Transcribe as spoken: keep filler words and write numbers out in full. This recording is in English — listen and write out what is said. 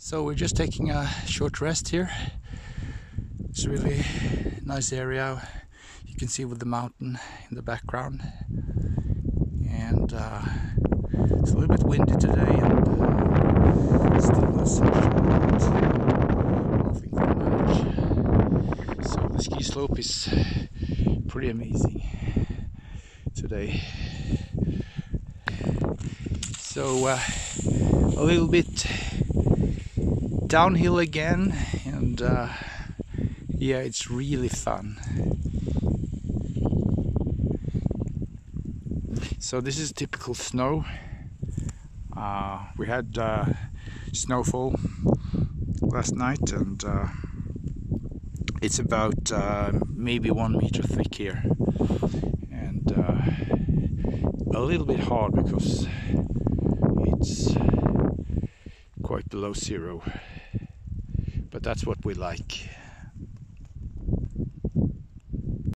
So we're just taking a short rest here. It's a really nice area. You can see with the mountain in the background, and uh, it's a little bit windy today, and uh, still no sunshine. Nothing very much. So the ski slope is pretty amazing today. So uh, a little bit downhill again, and uh, yeah, it's really fun. So this is typical snow. Uh, we had uh, snowfall last night, and uh, it's about uh, maybe one meter thick here, and uh, a little bit hard because it's quite below zero, but that's what we like.